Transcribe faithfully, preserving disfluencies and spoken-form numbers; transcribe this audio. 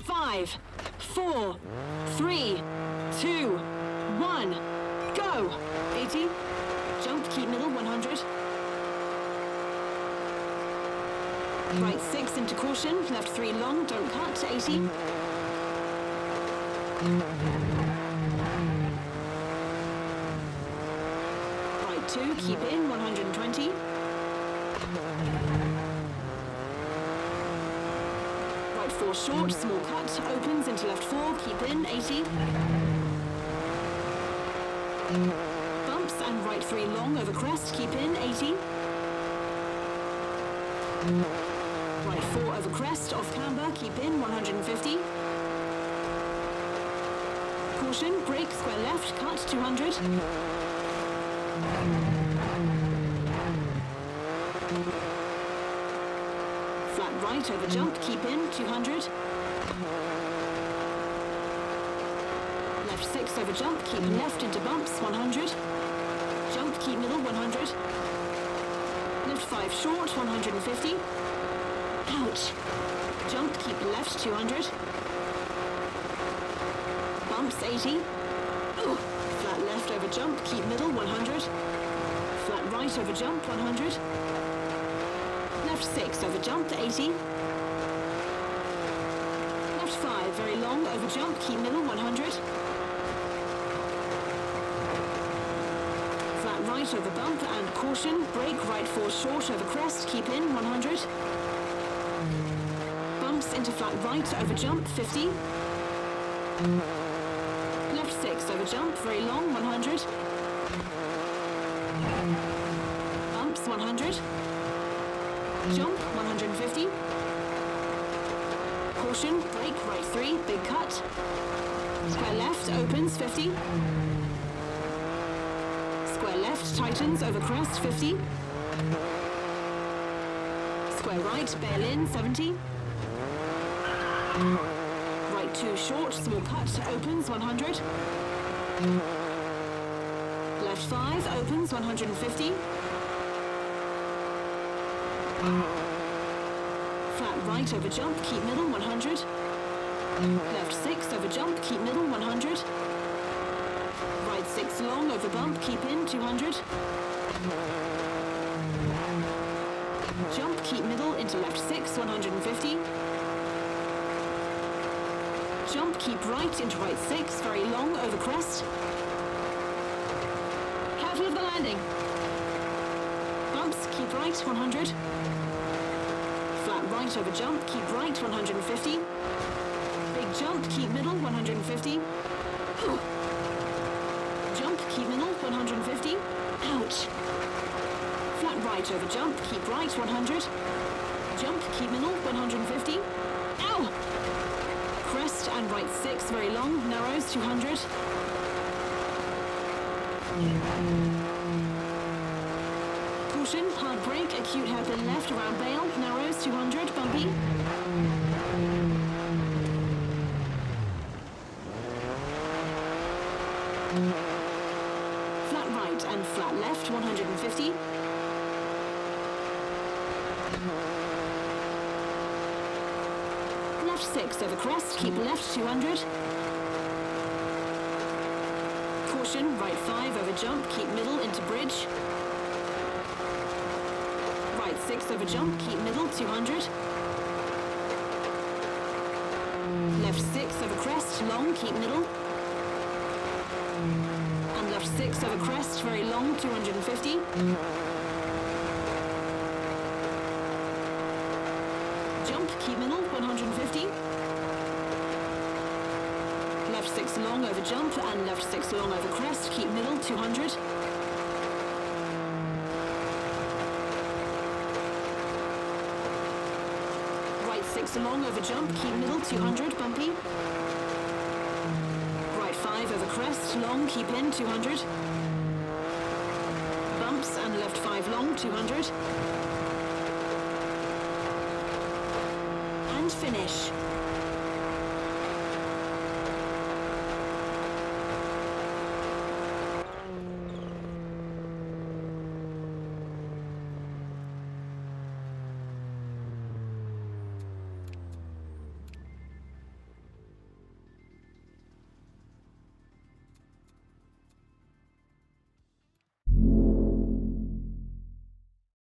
Five, four, three, two, one, go! eighty, jump, keep middle, one hundred. Right six into caution, left three long, don't cut, eighty. Right two, keep in, one hundred twenty. Right four short, small cut, opens into left four, keep in, eighty. Bumps and right three long over crest, keep in, eighty. Right four over crest, off camber, keep in, one hundred fifty. Caution, brake, square left, cut, two hundred. Flat right over jump, keep in, two hundred. Left six over jump, keep left into bumps, one hundred. Jump, keep middle, one hundred. Left five short, one hundred fifty. Ouch. Jump, keep left, two hundred. Bumps, eighty. Ooh. Flat left over jump, keep middle, one hundred. Flat right over jump, one hundred. Left six over jump, eighty. Left five, very long over jump, keep middle, one hundred. Flat right over bump and caution, brake, right four short over crest, keep in, one hundred. Bumps into flat right over jump, fifty. Left six over jump, very long, one hundred. Bumps, one hundred. Jump, one hundred fifty. Caution, brake, right three, big cut. Square left, opens, fifty. Square left, tightens, over crest, fifty. Square right, bail in, seventy. Right two short, small cut, opens, one hundred. Left five, opens, one hundred fifty. Flat right over jump, keep middle, one hundred. Left six over jump, keep middle, one hundred. Right six long over bump, keep in, two hundred. Jump, keep middle, into left six, one hundred fifty. Jump, keep right, into right six, very long, over crest. Careful of the landing. Bumps, keep right, one hundred. Flat right over jump, keep right, one hundred fifty. Big jump, keep middle, one hundred fifty. Ooh. Jump, keep middle, one hundred fifty. Ouch. Flat right over jump, keep right, one hundred. Jump, keep middle, one hundred fifty. Ow! Crest and right six, very long, narrows, two hundred. Caution, hard brake, acute hairpin left around bail, narrows, two hundred, bumpy. Flat right and flat left, one hundred fifty. Left six over crest, keep left, two hundred. Caution, right five over jump, keep middle into bridge. Right six over jump, keep middle, two hundred. Left six over crest, long, keep middle. And left six over crest, very long, two hundred fifty. Jump, keep middle, one hundred fifty. Left six long over jump and left six long over crest, keep middle, two hundred. Right six long over jump, keep middle, two hundred, bumpy. Right five over crest, long, keep in, two hundred. Bumps and left five long, two hundred. And finish.